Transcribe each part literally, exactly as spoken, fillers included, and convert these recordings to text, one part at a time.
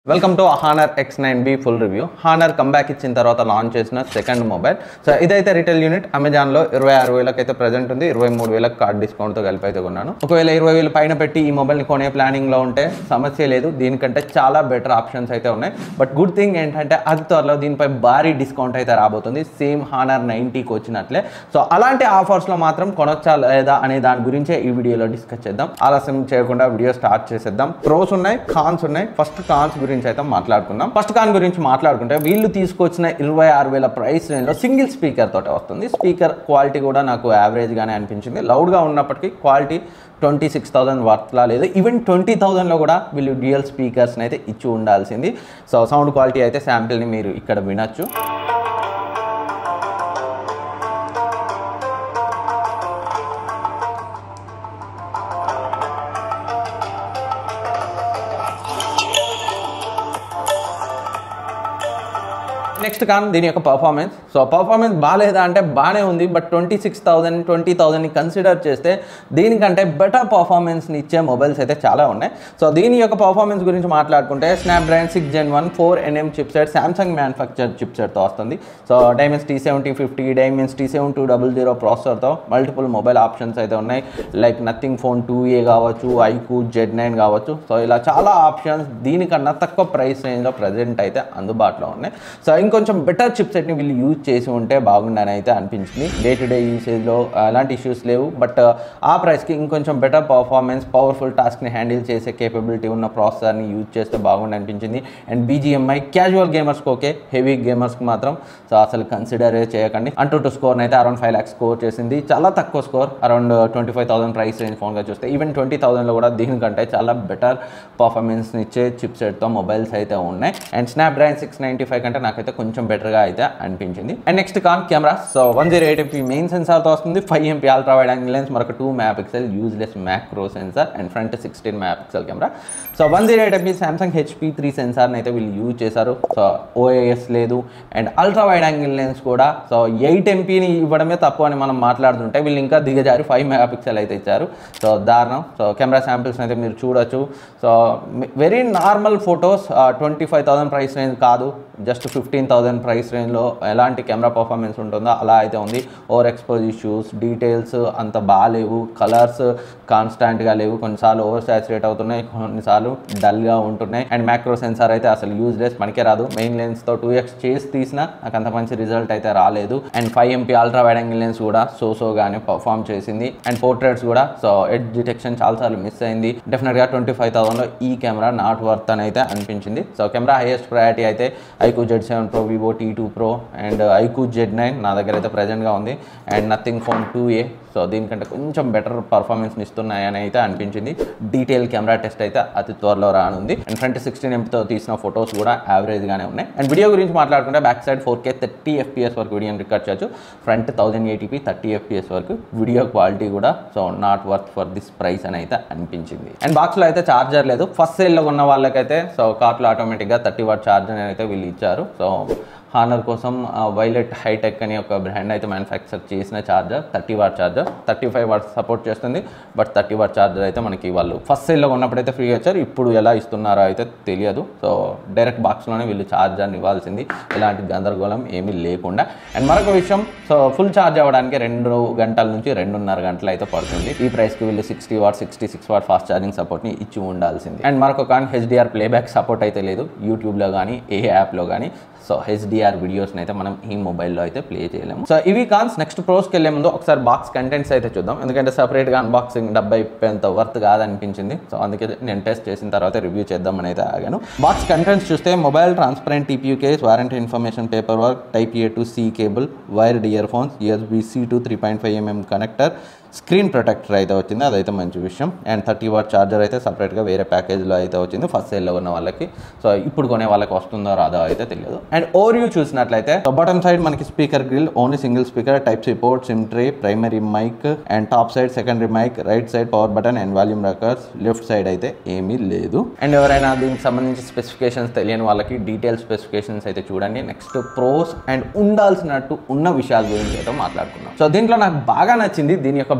Welcome to Honor X nine B full review. Honor comeback ఇచ్చిన తర్వాత launch చేసిన second mobile. So ఇదైతే retail unit అమెజాన్లో ఇరవై ఆరు వేలకు అయితే ప్రజెంట్ ఉంది. ఇరవై మూడు వేలకు కార్డ్ డిస్కౌంట్తో కలిపి అయితే కొన్నాను. ఒకవేళ ఇరవై వేలు పైన పెట్టి ఈ మొబైల్ని కొనే ప్లానింగ్లో ఉంటే సమస్య లేదు, దీనికంటే చాలా బెటర్ ఆప్షన్స్ అయితే ఉన్నాయి. బట్ గుడ్ థింగ్ ఏంటంటే అతి త్వరలో దీనిపై భారీ డిస్కౌంట్ అయితే రాబోతుంది, సేమ్ హానర్ నైంటీకి వచ్చినట్లే. సో అలాంటి ఆఫర్స్లో మాత్రం కొనొచ్చా లేదా అనే దాని గురించే ఈ వీడియోలో డిస్కస్ చేద్దాం. ఆలస్యం చేయకుండా వీడియో స్టార్ట్ చేసేద్దాం. ప్రోస్ ఉన్నాయి, కాన్స్ ఉన్నాయి. ఫస్ట్ కాన్స్ గురించి అయితే మాట్లాడుకుందాం. ఫస్ట్ కాన్ గురించి మాట్లాడుకుంటే వీళ్ళు తీసుకొచ్చిన ఇరవై ఆరు వేల ప్రైస్ రేంజ్ లో సింగిల్ స్పీకర్ తోటే వస్తుంది. స్పీకర్ క్వాలిటీ కూడా నాకు యావరేజ్ గానే అనిపించింది. లౌడ్ గా ఉన్నప్పటికీ క్వాలిటీ ట్వంటీ సిక్స్ థౌసండ్ వర్త్లా లేదు. ఈవెన్ ట్వంటీ థౌసండ్లో కూడా వీళ్ళు డ్యూయల్ స్పీకర్స్ని అయితే ఇచ్చి ఉండాల్సింది. సో సౌండ్ క్వాలిటీ అయితే శాంపిల్ని మీరు ఇక్కడ వినొచ్చు. నెక్స్ట్ కాన్ దీని యొక్క పర్ఫార్మెన్స్. సో పర్ఫార్మెన్స్ బాగాలేదా అంటే బాగానే ఉంది, but twenty six thousand twenty థౌసండ్ని కన్సిడర్ చేస్తే దీనికంటే బెటర్ పర్ఫార్మెన్స్ని ఇచ్చే మొబైల్స్ అయితే చాలా ఉన్నాయి. సో దీని యొక్క పర్ఫార్మెన్స్ గురించి మాట్లాడుకుంటే Snapdragon six gen one four nm chip set Samsung manufacture chip సెట్తో వస్తుంది. So Dimensity seventy fifty Dimensity seven two double zero ప్రాసెసర్తో మల్టిపుల్ మొబైల్ ఆప్షన్స్ అయితే ఉన్నాయి. Like Nothing phone two A కావచ్చు, ఐక్యూ జెడ్ నైన్ కావచ్చు. So ఇలా చాలా options దీనికన్నా తక్కువ ప్రైస్ రేంజ్లో ప్రజెంట్ అయితే అందుబాటులో ఉన్నాయి. సో ఇంకొంచెం బెటర్ చిప్ సెట్ని వీళ్ళు యూజ్ చేసి ఉంటే బాగుండని అయితే అనిపించింది. డే టు డే యూసేజ్లో అలాంటి ఇష్యూస్ లేవు, బట్ ఆ ప్రైస్కి ఇంకొంచెం బెటర్ పర్ఫార్మెన్స్, పవర్ఫుల్ టాస్క్ని హ్యాండిల్ చేసే కేపబిలిటీ ఉన్న ప్రాసెసర్ని యూజ్ చేస్తే బాగుండి అనిపించింది. అండ్ బీజీఎంఐ క్యాజువల్ గేమర్స్కి ఓకే, హెవీ గేమర్స్కి మాత్రం సో అసలు కన్సిడర్ చేయకండి. అంటూ టూ స్కోర్ని అయితే అరౌండ్ ఫైవ్ ల్యాక్స్ స్కోర్ చేసింది. చాలా తక్కువ score, around twenty five thousand price range ఫోన్గా చూస్తే. ఈవెన్ ట్వంటీ థౌసండ్లో కూడా దీనికంటే చాలా బెటర్ పర్ఫార్మెన్స్ని ఇచ్చే చిప్ సెట్తో మొబైల్స్ అయితే ఉన్నాయి. And Snapdragon six ninety five కంటే నాకైతే కొంచెం బెటర్గా అయితే అనిపించింది. And next con camera. So one zero eight MP main సెన్సార్తో వస్తుంది. Five MP ultra wide angle lens, మరొక two megapixel useless macro sensor and front sixteen megapixel camera. So one zero eight MP Samsung HP three సెన్సార్ని అయితే వీళ్ళు use చేశారు. So OIS లేదు. And ultra wide angle lens కూడా so eight ఎంపీని ఇవ్వడమే తప్పు అని మనం మాట్లాడుతుంటే వీళ్ళు ఇంకా దిగజారి ఫైవ్ మెగా పిక్సెల్ అయితే ఇచ్చారు. సో దారుణం. సో కెమెరా శాంపిల్స్ అయితే మీరు చూడొచ్చు. So very normal photos, twenty five thousand price range కాదు, జస్ట్ ఫిఫ్టీన్ థౌసండ్ ప్రైస్ రేంజ్లో ఎలాంటి కెమెరా పర్ఫార్మెన్స్ ఉంటుందో అలా అయితే ఉంది. ఓవర్ ఎక్స్పోజ్ ఇష్యూస్, డీటెయిల్స్ అంత బాగాలేవు, కలర్స్ కాన్స్టాంట్గా లేవు, కొన్నిసార్లు ఓవర్ సాచురేట్ అవుతున్నాయి, కొన్నిసార్లు డల్గా ఉంటున్నాయి. అండ్ మ్యాక్రో సెన్సార్ అయితే అసలు యూజ్లెస్, మనకే రాదు. మెయిన్ లెన్స్తో టూ ఎక్స్ చేసి తీసినా నాకు అంత మంచి రిజల్ట్ అయితే రాలేదు. And five MP ultra wide angle lens కూడా సో సోగానే పర్ఫామ్ చేసింది. అండ్ పోర్ట్రేట్స్ కూడా సో ఎడ్జ్ డిటెక్షన్ చాలాసార్లు మిస్ అయింది. డెఫినెట్గా ట్వంటీ ఫైవ్ థౌసండ్లో ఈ కెమెరా నాట్ వర్త్ అని అయితే అనిపించింది. సో కెమెరా హైయెస్ట్ ప్రయారిటీ అయితే iQOO Z seven pro, Vivo T two pro and iQOO Z nine నా దగ్గర అయితే ప్రజెంట్గా ఉంది. And Nothing phone two A. So దీనికంటే కొంచెం బెటర్ పర్ఫార్మెన్స్ని ఇస్తున్నాయని అయితే అనిపించింది. డీటెయిల్ కెమెరా టెస్ట్ అయితే అతి త్వరలో రానుంది. అండ్ ఫ్రంట్ సిక్స్టీన్ ఎంపీతో తీసిన ఫొటోస్ కూడా యావరేజ్గానే ఉన్నాయి. అండ్ వీడియో గురించి మాట్లాడుకుంటే back side four K thirty fps వరకు వీడియోని రికార్డ్ చేయొచ్చు. Front thousand eighty p thirty fps వరకు. వీడియో క్వాలిటీ కూడా so not worth for this price అని అయితే అనిపించింది. అండ్ బాక్స్లో అయితే ఛార్జర్ లేదు. ఫస్ట్ సేల్లో ఉన్న వాళ్ళకైతే సో కార్ట్లో ఆటోమేటిక్గా థర్టీ వాట్ ఛార్జర్ అయితే వీళ్ళు ఇచ్చారు. సో హానర్ కోసం వైలెట్ హైటెక్ అని ఒక బ్రాండ్ అయితే మ్యానుఫ్యాక్చర్ చేసిన charger, thirty watt charger, thirty five watt support చేస్తుంది. బట్ థర్టీ వాట్ ఛార్జర్ అయితే మనకి వాళ్ళు ఫస్ట్ సేల్లో ఉన్నప్పుడైతే ఫ్రీగా ఇచ్చారు. ఇప్పుడు ఎలా ఇస్తున్నారో అయితే తెలియదు. సో డైరెక్ట్ బాక్స్లోనే వీళ్ళు ఛార్జర్ని ఇవ్వాల్సింది, ఎలాంటి గందరగోళం ఏమీ లేకుండా. అండ్ మరొక విషయం, సో ఫుల్ ఛార్జ్ అవ్వడానికి రెండు గంటల నుంచి రెండున్నర గంటలు అయితే పడుతుంది. ఈ ప్రైస్కి వీళ్ళు sixty watt sixty six watt fast charging సపోర్ట్ని ఇచ్చి ఉండాల్సింది. అండ్ మరొక కాన్ హెచ్డిఆర్ ప్లేబ్యాక్ సపోర్ట్ అయితే లేదు యూట్యూబ్లో కానీ ఏ యాప్లో కానీ. సో హెచ్డిఆర్ వీడియోస్ని అయితే మనం ఈ మొబైల్లో అయితే ప్లే చేయలేము. సో ఇవి కాన్స్. నెక్స్ట్ ప్రోస్కి వెళ్ళే ముందు ఒకసారి బాక్స్ కంటెంట్స్ అయితే చూద్దాం, ఎందుకంటే సపరేట్గా అన్బాక్సింగ్ డబ్బా అయిపోయేంత వర్త్ కాదనిపించింది. సో అందుకే నేను టెస్ట్ చేసిన తర్వాత రివ్యూ చేద్దామని అయితే ఆగాను. బాక్స్ కంటెంట్స్ చూస్తే mobile, transparent TPU case, warranty information paperwork, type A to C cable, wired earphones, USB C to three point five mm connector, screen protector అయితే వచ్చింది, అదైతే మంచి విషయం. అండ్ థర్టీ వాట్ ఛార్జర్ అయితే సపరేట్గా వేరే ప్యాకేజ్లో అయితే వచ్చింది ఫస్ట్ సేల్లో ఉన్న వాళ్ళకి. సో ఇప్పుడు కొనే వాళ్ళకి వస్తుందో రాదో అయితే తెలియదు. అండ్ ఓవర్వ్యూ చూసినట్లయితే బాటమ్ సైడ్ మనకి speaker grill, only single speaker, type C port, SIM tray, primary mic. And top side secondary mic, right side power button and volume rockers, left side అయితే ఏమీ లేదు. అండ్ ఎవరైనా దీనికి సంబంధించి specifications తెలియని వాళ్ళకి డీటెయిల్ స్పెసిఫికేషన్స్ అయితే చూడండి. నెక్స్ట్ ప్రోస్ అండ్ ఉండాల్సినట్టు ఉన్న విషయాల గురించి అయితే మాట్లాడుకున్నాం. సో దీంట్లో నాకు బాగా నచ్చింది దీని యొక్క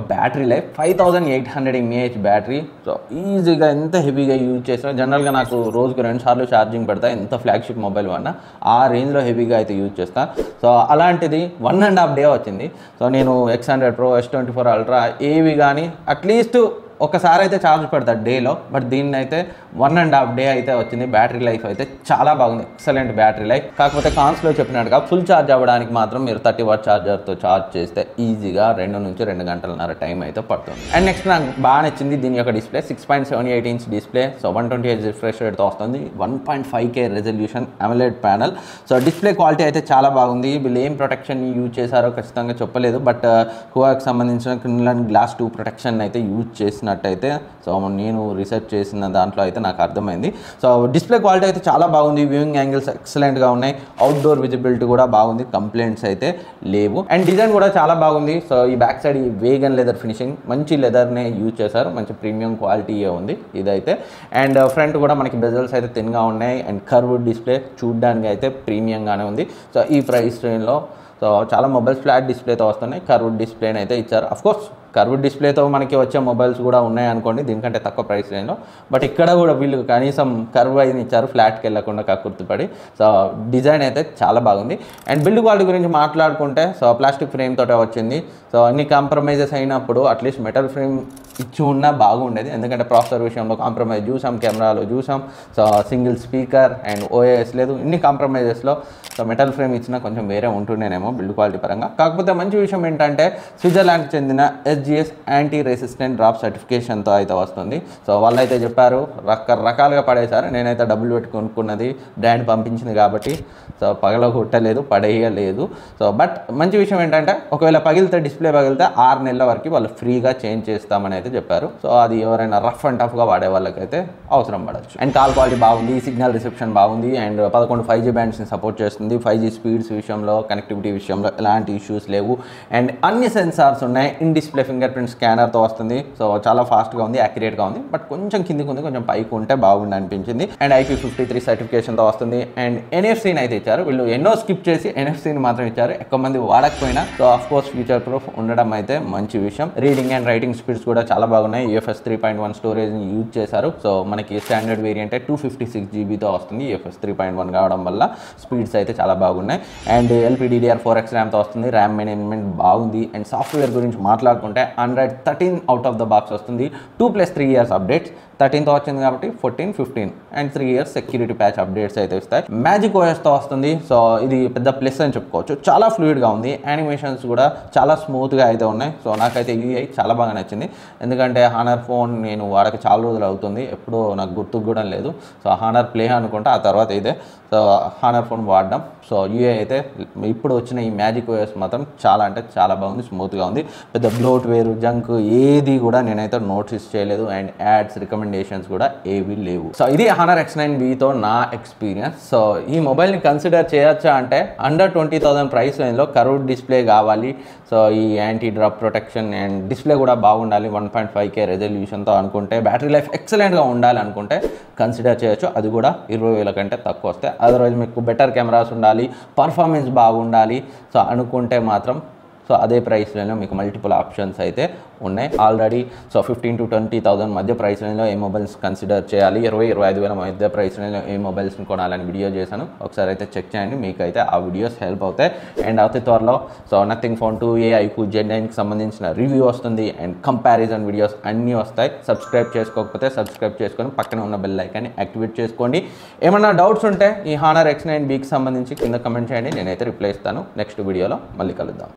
battery life five thousand eight hundred mAh battery. So ఈజీగా ఎంత హెవీగా యూజ్ చేసినా, జనరల్గా నాకు రోజుకు రెండు సార్లు ఛార్జింగ్ పెడతా ఎంత ఫ్లాగ్షిప్ మొబైల్ వాడినా ఆ రేంజ్లో హెవీగా అయితే యూజ్ చేస్తాను. సో అలాంటిది వన్ అండ్ హాఫ్ డే వచ్చింది. సో నేను X hundred pro, S twenty four ultra ఏవి కానీ అట్లీస్ట్ ఒకసారి అయితే ఛార్జ్ పెడతాడు డేలో, బట్ దీన్ని అయితే వన్ అండ్ హాఫ్ డే అయితే వచ్చింది. బ్యాటరీ లైఫ్ అయితే చాలా బాగుంది, ఎక్సలెంట్ బ్యాటరీ లైఫ్. కాకపోతే కాన్స్లో చెప్పినట్టుగా ఫుల్ ఛార్జ్ అవ్వడానికి మాత్రం మీరు థర్టీ వాట్ ఛార్జర్తో ఛార్జ్ చేస్తే ఈజీగా రెండు నుంచి రెండు గంటలన్నర టైం అయితే పడుతుంది. అండ్ నెక్స్ట్ నాకు బాగా నచ్చింది దీని యొక్క display, six point seven eight inch display. So one twenty H refresh రేట్తో వస్తుంది, one point five K resolution AMOLED panel. So display quality అయితే చాలా బాగుంది. వీళ్ళు ఏం ప్రొటెక్షన్ యూజ్ చేశారో ఖచ్చితంగా చెప్పలేదు, బట్ హువాకి సంబంధించిన క్రిన్లాన్ గ్లాస్ టూ ప్రొటెక్షన్ అయితే యూజ్ చేసినట్టయితే సో నేను రీసెర్చ్ చేసిన దాంట్లో అయితే నాకు అర్థమైంది. సో డిస్ప్లే క్వాలిటీ అయితే చాలా బాగుంది, వ్యూయింగ్ యాంగిల్స్ ఎక్సలెంట్గా ఉన్నాయి, అవుట్డోర్ విజిబిలిటీ కూడా బాగుంది, కంప్లైంట్స్ అయితే లేవు. అండ్ డిజైన్ కూడా చాలా బాగుంది. సో ఈ బ్యాక్ సైడ్ ఈ వేగన్ లెదర్ ఫినిషింగ్, మంచి లెదర్నే యూజ్ చేశారు, మంచి ప్రీమియం క్వాలిటీయే ఉంది ఇదైతే. అండ్ ఫ్రంట్ కూడా మనకి బెజల్స్ అయితే థిన్గా ఉన్నాయి. అండ్ కర్వ్డ్ డిస్ప్లే చూడడానికి అయితే ప్రీమియంగానే ఉంది. సో ఈ ప్రైస్ రేంజ్లో సో చాలా మొబైల్స్ ఫ్లాట్ డిస్ప్లేతో వస్తున్నాయి, కర్వ్డ్ డిస్ప్లేని అయితే ఇచ్చారు. అఫ్కోర్స్ కర్వ్డ్ డిస్ప్లేతో మనకి వచ్చే మొబైల్స్ కూడా ఉన్నాయి అనుకోండి దీనికంటే తక్కువ ప్రైస్ రేంజ్లో, బట్ ఇక్కడ కూడా వీళ్ళు కనీసం కర్వ్ అయిన ఇచ్చారు, ఫ్లాట్కి వెళ్ళకుండా కక్కుర్తిపడి. సో డిజైన్ అయితే చాలా బాగుంది. అండ్ బిల్డ్ క్వాలిటీ గురించి మాట్లాడుకుంటే సో ప్లాస్టిక్ ఫ్రేమ్ తోటే వచ్చింది. సో అన్ని కాంప్రమైజెస్ అయినప్పుడు అట్లీస్ట్ మెటల్ ఫ్రేమ్ ఇచ్చి ఉన్నా బాగుండేది, ఎందుకంటే ప్రాసెసర్ విషయంలో కాంప్రమైజ్ చూసాం, కెమెరాలో చూసాం, so single speaker and OS లేదు, ఇన్ని కాంప్రమైజెస్లో సో మెటల్ ఫ్రేమ్ ఇచ్చినా కొంచెం వేరే ఉంటుండేనేమో బిల్డ్ క్వాలిటీ పరంగా. కాకపోతే మంచి విషయం ఏంటంటే స్విట్జర్లాండ్కి చెందిన ఎస్జిఎస్ యాంటీ రెసిస్టెంట్ డ్రాప్ సర్టిఫికేషన్తో అయితే వస్తుంది. సో వాళ్ళైతే చెప్పారు రకరకాలుగా పడేశారు, నేనైతే డబ్బులు పెట్టి కొనుక్కున్నది, బ్రాండ్ పంపించింది కాబట్టి సో పగల కొట్టలేదు, పడేయలేదు. సో బట్ మంచి విషయం ఏంటంటే ఒకవేళ పగిలితే, డిస్ప్లే పగిలితే ఆరు నెలల వరకు వాళ్ళు ఫ్రీగా చేంజ్ చేస్తామని అయితే చెప్పారు. సో అది ఎవరైనా రఫ్ అండ్ టఫ్గా వాడే వాళ్ళకైతే అవసరం పడవచ్చు. అండ్ కాల్ క్వాలిటీ బాగుంది, సిగ్నల్ రిసెప్షన్ బాగుంది, అండ్ పదకొండు ఫైవ్ జీ బ్యాండ్స్ని సపోర్ట్ చేస్తుంది. ఫైవ్ జీ స్పీడ్స్ విషయంలో, కనెక్టివిటీ విషయంలో ఎలాంటి ఇష్యూస్ లేవు. అండ్ అన్ని సెన్సార్స్ ఉన్నాయి. ఇన్ డిస్ప్లే ఫింగర్ ప్రింట్ స్కానర్తో వస్తుంది. సో చాలా ఫాస్ట్గా ఉంది, యాక్యురేట్గా ఉంది, బట్ కొంచెం కిందికి ఉంది, కొంచెం పైకి ఉంటే బాగుండి అనిపించింది. అండ్ ఐక్యూ ఫిఫ్టీ త్రీ సర్టిఫికేషన్తో వస్తుంది. అండ్ ఎన్ఎఫ్సీని అయితే ఇచ్చారు, వీళ్ళు ఎన్నో స్కిప్ చేసి ఎన్ఎఫ్సీని మాత్రం ఇచ్చారు, ఎక్కువ మంది వాడకపోయినా. So of course future proof ఉండడం అయితే మంచి విషయం. రీడింగ్ అండ్ రైటింగ్ స్పీడ్స్ కూడా చాలా బాగున్నాయి. యూఎఫ్ఎస్ త్రీ పాయింట్ వన్ స్టోరేజ్ని యూజ్ చేశారు. సో మనకి standard variant two fifty six జీబీతో వస్తుంది, యూఎఫ్ఎస్ త్రీ పాయింట్ వన్ కావడం వల్ల స్పీడ్స్ అయితే చాలా బాగున్నాయి. అండ్ ఎల్పిడిడిఆర్ ఫోర్ ఎక్స్ ర్యామ్తో వస్తుంది, ర్యామ్ మేనేజ్మెంట్ బాగుంది. అండ్ సాఫ్ట్వేర్ గురించి మాట్లాడుకుంటే Android thirteen out of the box వస్తుంది, two plus three years updates. థర్టీన్తో వచ్చింది కాబట్టి fourteen fifteen and three years security patch updates అయితే వస్తాయి. మ్యాజిక్ ఓఎస్తో వస్తుంది. సో ఇది పెద్ద ప్లస్ అని చెప్పుకోవచ్చు, చాలా ఫ్లూయిడ్గా ఉంది, యానిమేషన్స్ కూడా చాలా స్మూత్గా అయితే ఉన్నాయి. సో నాకైతే యూఐ చాలా బాగా నచ్చింది, ఎందుకంటే హానర్ ఫోన్ నేను వాడక చాలా రోజులు అవుతుంది, ఎప్పుడూ నాకు గుర్తుకు కూడా లేదు. సో హానర్ ప్లే అనుకుంటా, ఆ తర్వాత ఇదే సో హానర్ ఫోన్ వాడడం. సో యూఐ అయితే ఇప్పుడు వచ్చిన ఈ మ్యాజిక్ ఓఎస్ మాత్రం చాలా అంటే చాలా బాగుంది, స్మూత్గా ఉంది. పెద్ద బ్లోట్ వేరు జంక్ ఏది కూడా నేనైతే నోటీస్ చేయలేదు. అండ్ యాడ్స్ రికమెండేషన్స్ కూడా ఏవి లేవు. సో ఇది హానర్ ఎక్స్ నైన్ బితో నా ఎక్స్పీరియన్స్. సో ఈ మొబైల్ని కన్సిడర్ చేయొచ్చా అంటే అండర్ ట్వంటీ థౌసండ్ ప్రైస్ రేంజ్లో కర్వ్డ్ డిస్ప్లే కావాలి, సో ఈ anti drop protection and display కూడా బాగుండాలి, వన్ పాయింట్ ఫైవ్ కే రెజల్యూషన్తో అనుకుంటే, బ్యాటరీ లైఫ్ ఎక్సలెంట్గా ఉండాలి అనుకుంటే కన్సిడర్ చేయొచ్చు. అది కూడా ఇరవై వేల కంటే తక్కువ వస్తే. అదర్వైజ్ మీకు బెటర్ కెమెరాస్ ఉండాలి, పర్ఫార్మెన్స్ బాగుండాలి సో అనుకుంటే మాత్రం సో అదే ప్రైస్ రేంజ్లో మీకు మల్టిపుల్ ఆప్షన్స్ అయితే ఉన్నాయి already. So fifteen to twenty thousand మధ్య ప్రైస్ రేంజ్లో ఏ మొబైల్స్ కన్సిడర్ చేయాలి, ఇరవై ఇరవై ఐదు వేల మధ్య ప్రైస్ రేంజ్లో ఏ మొబైల్స్ని కొనాలని వీడియో చేశాను, ఒకసారి అయితే చెక్ చేయండి, మీకు అయితే ఆ వీడియోస్ హెల్ప్ అవుతాయి. అండ్ అతి త్వరలో so Nothing phone two A iQOO Z నైన్కి సంబంధించిన రివ్యూ వస్తుంది, అండ్ కంపారిజన్ వీడియోస్ అన్నీ వస్తాయి. సబ్స్క్రైబ్ చేసుకోకపోతే సబ్స్క్రైబ్ చేసుకొని పక్కన ఉన్న బెల్ ఐకాన్ని యాక్టివేట్ చేసుకోండి. ఏమన్నా డౌట్స్ ఉంటే ఈ హానర్ ఎక్స్ నైన్ బీకి సంబంధించి కింద కమెంట్ చేయండి, నేనైతే రిప్లై ఇస్తాను. నెక్స్ట్ వీడియోలో మళ్ళీ కలుద్దాం.